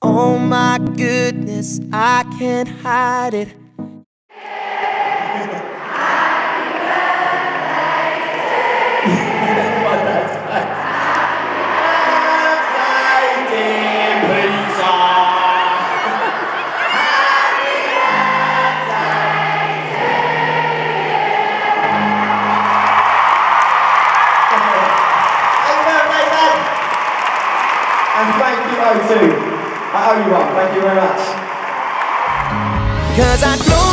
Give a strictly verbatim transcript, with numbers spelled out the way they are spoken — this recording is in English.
Oh my goodness, I can't hide it. And thank you, O two. I owe you one. Thank you very much. 'Cause I know